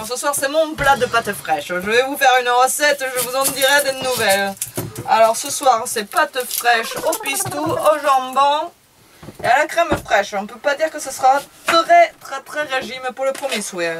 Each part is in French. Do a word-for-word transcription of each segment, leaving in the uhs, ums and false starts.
Alors ce soir c'est mon plat de pâtes fraîches. Je vais vous faire une recette, je vous en dirai des nouvelles. Alors ce soir c'est pâtes fraîches au pistou, au jambon et à la crème fraîche. On peut pas dire que ce sera très très très régime pour le premier soir.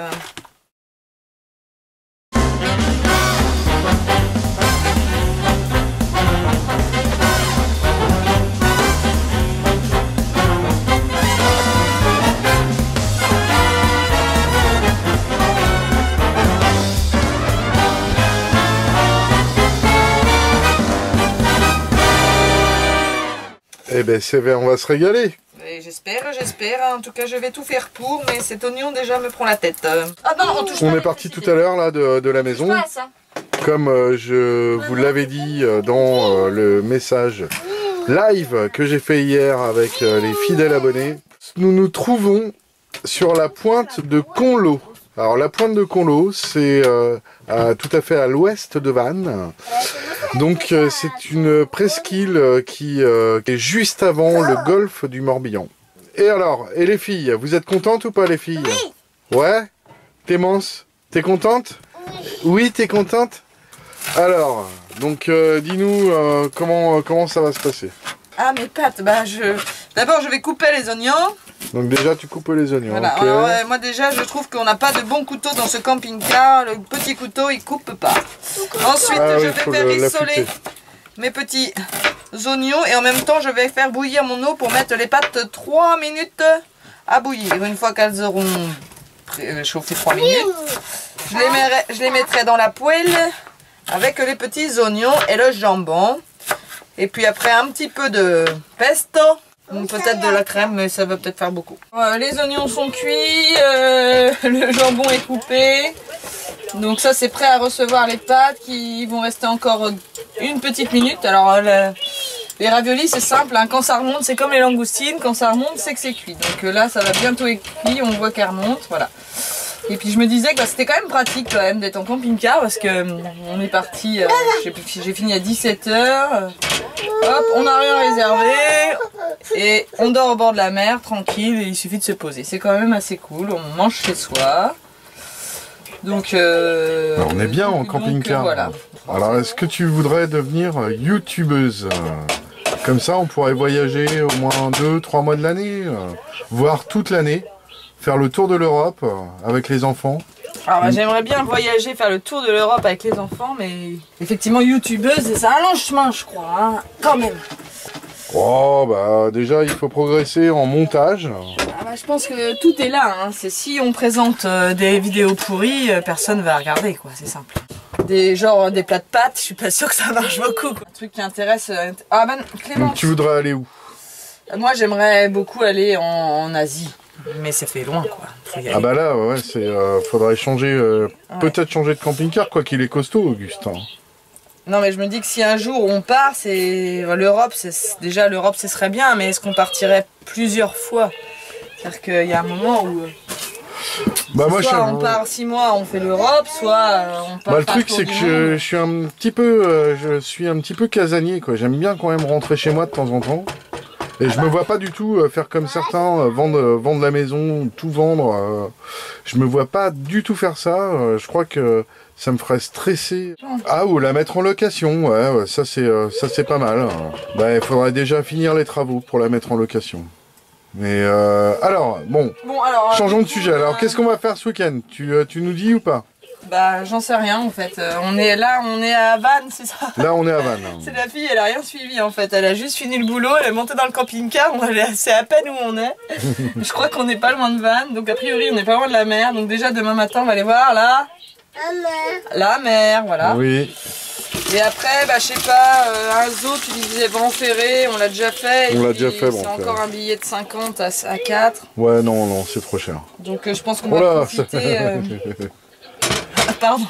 Eh ben c'est vrai, on va se régaler. J'espère, j'espère. En tout cas, je vais tout faire pour, mais cet oignon déjà me prend la tête. Ah non, on touche On pas est parti tout à l'heure là de, de la maison. pas à ça. Comme euh, je vous l'avais dit euh, dans euh, le message live que j'ai fait hier avec euh, les fidèles abonnés, nous nous trouvons sur la pointe de Conlo. Alors la pointe de Conlo, c'est euh, à- tout à fait à l'ouest de Vannes. Donc euh, c'est une presqu'île euh, qui, euh, qui est juste avant le golfe du Morbihan. Et alors, et les filles, vous êtes contentes ou pas les filles? Oui. Ouais? Clémence, t'es contente? Oui. Oui, t'es contente? Alors, donc euh, dis-nous euh, comment, euh, comment ça va se passer. Ah mes pâtes, bah je... D'abord je vais couper les oignons. Donc déjà tu coupes les oignons. Voilà. Okay. Alors, euh, moi déjà je trouve qu'on n'a pas de bon couteau dans ce camping-car. Le petit couteau il coupe pas. Ensuite Ah je oui, vais faut faire le- rissoler l'affûter. mes petits oignons et en même temps je vais faire bouillir mon eau pour mettre les pâtes trois minutes à bouillir. Une fois qu'elles auront chauffé trois minutes, je les, mettrai, je les mettrai dans la poêle avec les petits oignons et le jambon. Et puis après un petit peu de pesto, peut-être de la crème, mais ça va peut-être faire beaucoup. Euh, les oignons sont cuits, euh, le jambon est coupé. Donc ça c'est prêt à recevoir les pâtes qui vont rester encore une petite minute. Alors euh, le, les raviolis c'est simple, hein. Quand ça remonte c'est comme les langoustines, quand ça remonte c'est que c'est cuit. Donc euh, là ça va bientôt être cuit, on voit qu'elle remonte, voilà. Et puis je me disais que bah, c'était quand même pratique quand même d'être en camping-car parce que euh, on est parti, euh, j'ai fini à dix-sept heures, hop, on n'a rien réservé et on dort au bord de la mer tranquille et il suffit de se poser. C'est quand même assez cool, on mange chez soi. Donc euh, Alors, on est bien donc, en camping-car. donc, euh, voilà. Alors est-ce que tu voudrais devenir euh, youtubeuse? Comme ça on pourrait voyager au moins deux trois mois de l'année, euh, voire toute l'année. Faire le tour de l'Europe euh, avec les enfants. Alors bah, j'aimerais bien voyager, faire le tour de l'Europe avec les enfants, mais effectivement youtubeuse, c'est un long chemin je crois, hein, quand même. Oh bah déjà il faut progresser en montage. Ah, bah, je pense que tout est là, hein. C'est si on présente euh, des vidéos pourries, euh, personne va regarder quoi, c'est simple. Des genre des plats de pâtes, je suis pas sûre que ça marche beaucoup. Quoi. Un truc qui intéresse. Euh... Ah ben Clémence. Donc tu voudrais aller où? Moi j'aimerais beaucoup aller en, en Asie. Mais ça fait loin quoi. Faut y aller. Ah bah là ouais, c'est euh, faudrait changer euh, Ouais. peut-être changer de camping-car quoi qu'il est costaud Augustin. Non mais je me dis que si un jour on part, c'est l'Europe, c'est déjà l'Europe ce serait bien, mais est-ce qu'on partirait plusieurs fois? C'est-à-dire qu'il y a un moment où Bah moi soit je on part six mois, on fait l'Europe, soit euh, on part. Bah le faire truc tour c'est du que je, monde. je suis un petit peu euh, je suis un petit peu casanier quoi. J'aime bien quand même rentrer chez moi de temps en temps. Et je me vois pas du tout euh, faire comme certains, euh, vendre, euh, vendre la maison, tout vendre. Euh, je me vois pas du tout faire ça. Euh, je crois que ça me ferait stresser. Ah, ou la mettre en location, ouais, ouais ça c'est euh, ça c'est pas mal. Bah, il faudrait déjà finir les travaux pour la mettre en location. Mais euh, alors, bon, Bon, alors, changeons euh, de sujet. Alors, qu'est-ce qu'on va faire ce week-end? Tu, euh, tu nous dis ou pas? Bah j'en sais rien en fait. Euh, on est là, on est à Vannes, c'est ça? Là, on est à Vannes. C'est la fille, elle a rien suivi en fait. Elle a juste fini le boulot, elle est montée dans le camping-car, c'est à peine où on est. Je crois qu'on n'est pas loin de Vannes, donc a priori on n'est pas loin de la mer. Donc déjà demain matin on va aller voir là. La mer. La mer, voilà. Oui. Et après, bah je sais pas, euh, un zoo, tu disais Bran-Ferré, on l'a déjà fait. On l'a déjà fait, C'est Bran-Ferré. encore un billet de cinquante à, à quatre. Ouais, non, non, c'est trop cher. Donc euh, je pense qu'on Oh va là, profiter. Euh... Pardon.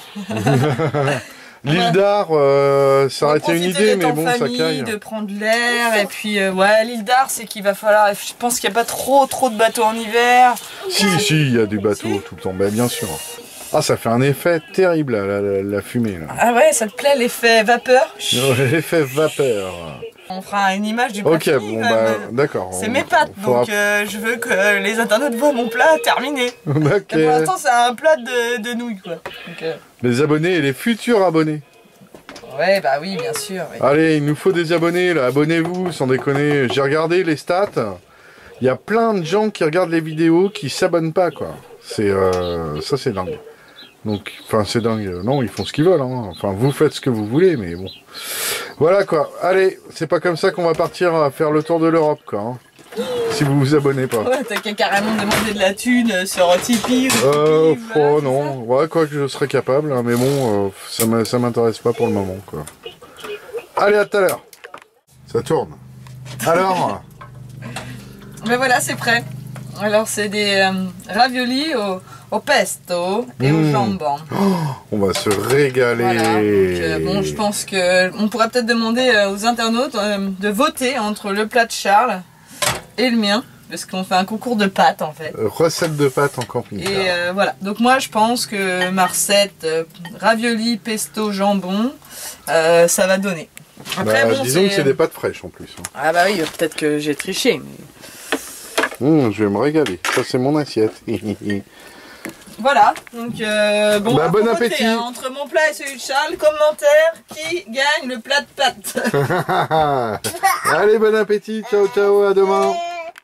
L'île d'Ar, euh, ça aurait été une idée, mais bon, ça famille, caille. de prendre l'air, et puis euh, ouais, l'île d'Ar, c'est qu'il va falloir. Je pense qu'il n'y a pas trop trop de bateaux en hiver. Si, si, il y a des bateaux tout le temps, ben, bien sûr. Ah, ça fait un effet terrible, la, la, la fumée, là. Ah ouais, ça te plaît l'effet vapeur? Ouais, l'effet vapeur. On fera une image du plat Ok, fini, bon quand bah même. d'accord. C'est on- mes pâtes, on fera- donc euh, je veux que les internautes voient mon plat terminé. Ok. Et pour l'instant, c'est un plat de, de nouilles, quoi. Donc, euh, Les abonnés et les futurs abonnés. Ouais, bah oui, bien sûr. Oui. Allez, il nous faut des abonnés là, abonnez-vous, sans déconner. J'ai regardé les stats. Il y a plein de gens qui regardent les vidéos qui s'abonnent pas, quoi. C'est euh, ça, c'est dingue. Donc, enfin, c'est dingue. Non, ils font ce qu'ils veulent. Hein. Enfin, vous faites ce que vous voulez, mais bon. Voilà, quoi. Allez, c'est pas comme ça qu'on va partir à faire le tour de l'Europe, quoi. Hein. Si vous vous abonnez pas. Ouais, t'as qu'à carrément demander de la thune sur Tipeee. Ou Euh, Tipeee, oh voilà, non. Ouais, quoi que je serais capable, hein, mais bon, euh, ça m'a- ça m'intéresse pas pour le moment, quoi. Allez, à tout à l'heure. Ça tourne. Alors. Mais voilà, c'est prêt. Alors, c'est des euh, raviolis au, au pesto et Mmh. au jambon. On va se régaler. Voilà. Donc, euh, bon, je pense que on pourrait peut-être demander euh, aux internautes euh, de voter entre le plat de Charles et le mien, parce qu'on fait un concours de pâtes en fait. Euh, Recette de pâtes en camping-car. Et euh, voilà. Donc moi, je pense que ma recette euh, ravioli, pesto, jambon, euh, ça va donner. Après, Bah, bon, disons que c'est des pâtes fraîches en plus. Hein. Ah bah oui, peut-être que j'ai triché. Mais... Mmh, je vais me régaler. Ça, c'est mon assiette. Voilà, donc euh, bon, Bah, on bon va voter, appétit. hein, entre mon plat et celui de Charles, commentaire, qui gagne le plat de pâtes. Allez, bon appétit. Ciao, ciao. À demain.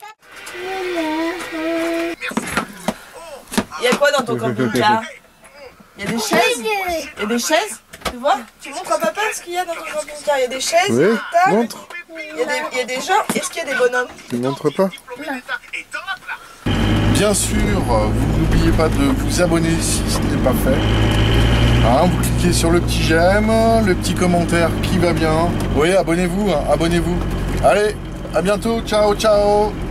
Il y a quoi dans ton camping-car? Il y a des chaises? Il y a des chaises? Tu vois? Tu montres à papa ce qu'il y a dans ton camping-car. Il y a des chaises, Oui, des tables, montre. il y, a des, il y a des gens. Est-ce qu'il y a des bonhommes? Tu ne montres pas? Bien sûr, vous n'oubliez pas de vous abonner si ce n'est pas fait. Hein, vous cliquez sur le petit j'aime, le petit commentaire qui va bien. Oui, abonnez-vous, hein, abonnez-vous. Allez, à bientôt. Ciao, ciao.